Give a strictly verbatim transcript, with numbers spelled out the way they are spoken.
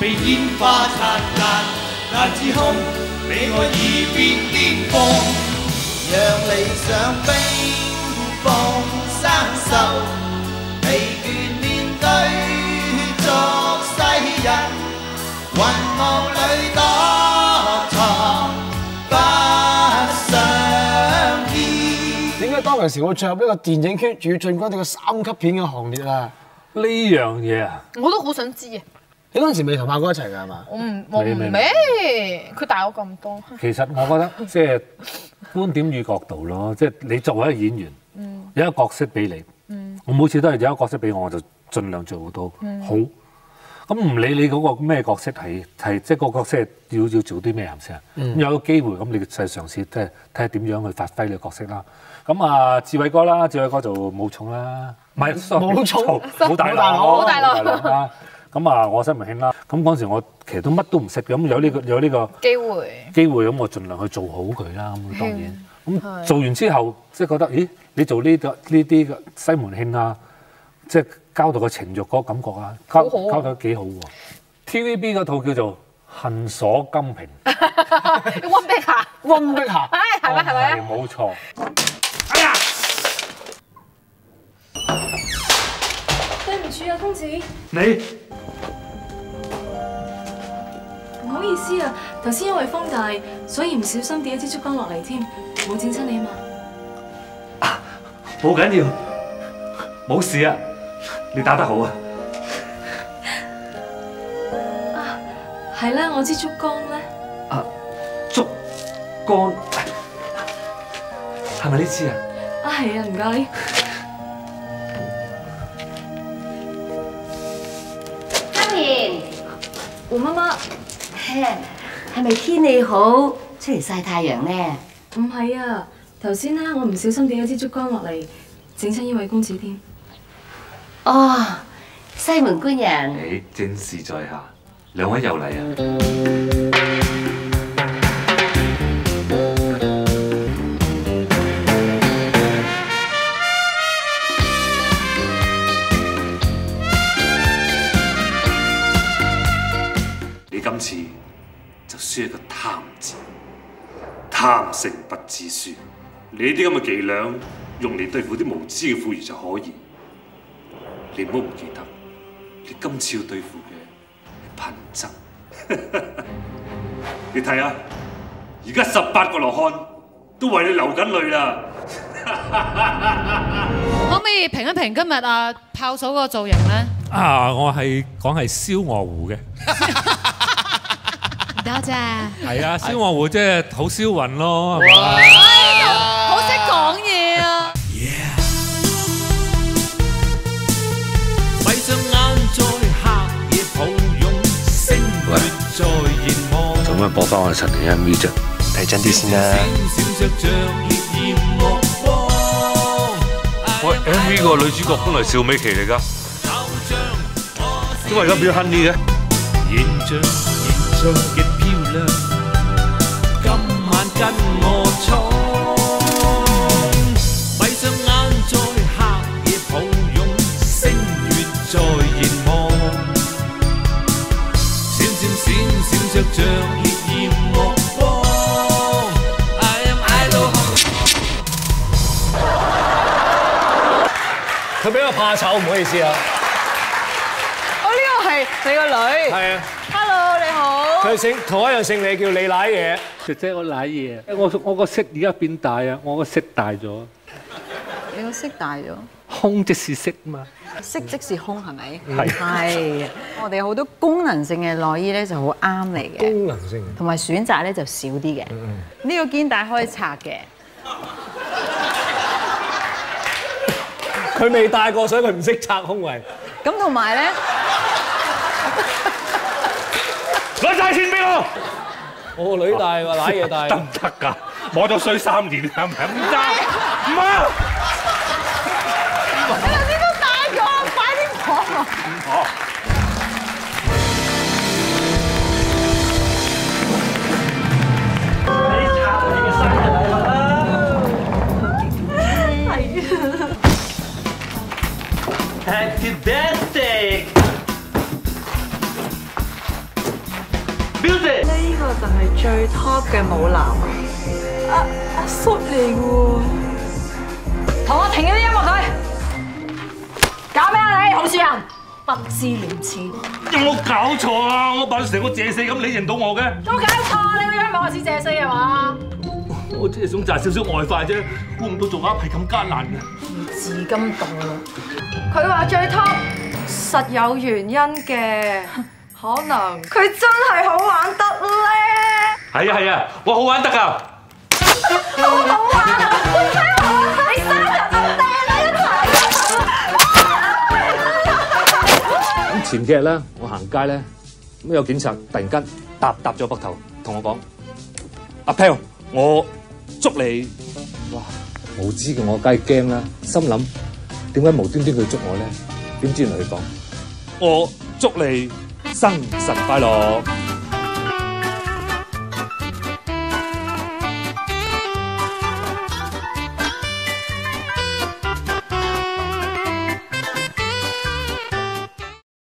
被煙花燦爛，但至空你我已變巔峰，讓理想冰封生鏽，疲倦面對俗世人，雲霧裏躲藏不相見。 點解當其時會進入呢個電影圈，仲要進軍呢個三級片嘅行列啊？ 呢樣嘢啊， 我都好想知啊！ 你嗰陣時未同豹哥一齊㗎係嘛？ 我唔我唔咩，佢大我咁多。 其實我覺得即係觀點與角度咯，即係你作為一個演員，嗯、有一個角色俾你，嗯、我每次都係有一個角色俾我，我就盡量做到好。咁唔、嗯、理你嗰個咩角色係係即係個角色要要做啲咩顏色啊？嗯、有個機會咁，你就嘗試即係睇下點樣去發揮你個角色啦。咁啊，志偉哥啦，志偉哥就武重啦，唔係武重， 好大佬， 好大佬啦。咁啊，我新聞兄啦，咁嗰陣時我其實都乜都唔識嘅，咁有呢個有呢個機會機會，咁我盡量去做好佢啦。咁當然，咁做完之後，即係覺得，咦？你做呢個呢啲嘅西門慶啊，即係交代個情慾嗰個感覺啊，交交代得幾好喎。T V B 嗰套叫做《恨鎖金瓶》， 温碧霞， 温碧霞， 唉，係咪係咪啊？ 係冇錯。 哎呀！ 對唔住啊，公子。 你唔好意思啊，頭先因為風大，所以唔小心跌一支燭光落嚟添，冇整親你啊嘛。 啊，冇緊要，冇事啊，你打得好啊。 啊，係啦，我支燭光咧。 啊，燭光係咪呢支啊？ 啊，係啊，唔該。 嘉賢， 胡媽媽。 係咪天氣好，出嚟曬太陽呢？ 唔係啊，頭先咧我唔小心跌咗支燭光落嚟，整親呢位公子添。 哦，西門官人。 誒，正事在下，兩位又嚟啊！你今次就輸一個貪字，貪勝不知輸。你啲咁嘅伎倆用嚟對付啲無知嘅婦孺就可以。你唔好唔記得，你今次要對付嘅係貧僧。你睇下，而家十八個羅漢都為你流緊淚啦。 可唔可以評一評今日啊炮嫂個造型咧？ 啊，我係講係燒鵝湖嘅。 多謝。 係啊，燒鵝湖即係好銷魂咯，係嘛？ 好識講嘢啊！ 閉上眼在黑夜抱擁，星月在凝望。 做咩播翻我陳年 M V 啫？睇真啲先啦。喂 ，M V 個女主角本來邵美琪嚟㗎，點解而家變咗 Honey 嘅？ 形象形象極漂亮，今晚跟我闖。閉上眼在黑夜抱擁，星月在凝望。閃閃閃閃着像烈焰目光。I am idol。 佢比較怕醜，唔好意思啊。 我呢個係你個女。 係啊。 Hello，你好。 佢姓同一樣姓李，叫李奶嘢。 姐姐，我舐嘢。我我個色而家變大啊！我個色大咗。 你個色大咗？ 胸即是色嘛。 色即是胸係咪？ 係。 係。我哋好多功能性嘅內衣咧就好啱你嘅。 功能性。 同埋選擇咧就少啲嘅。呢個肩帶可以拆嘅。 佢未戴過，所以佢唔識拆胸圍。 咁同埋咧， 攞晒錢俾我。 我個女戴喎，奶嘢戴。 得唔得㗎？摸咗衰三年係咪？唔得，唔好。 你頭先都戴咗，快啲講。 哦。 你拆你嘅生日禮物啦。Happy birthday！ Music 呢個就係最 top 嘅舞男啊！阿阿叔嚟嘅喎，同我停咗啲音樂佢，搞咩啊你？洪樹仁，不知廉恥！ 有冇搞錯啊？我扮成個謝四咁，你認到我嘅？ 有冇搞錯？你個樣唔係我似謝四係嘛？ 我只係想賺少少外快啫，估唔到做鴨係咁艱難嘅。 至今動佢話最 top 實有原因嘅，可能佢真係好玩得咧。 係啊係啊，我好玩得㗎。 好好玩啊！你生日就掟啦一齊。 咁前幾日咧，我行街咧，咁有警察突然間搭搭咗膊頭，同我講：阿 Pal，我捉你！哇！無知嘅我梗係驚啦，心諗點解無端端佢捉我咧？點知原來佢講：我祝你生辰快樂。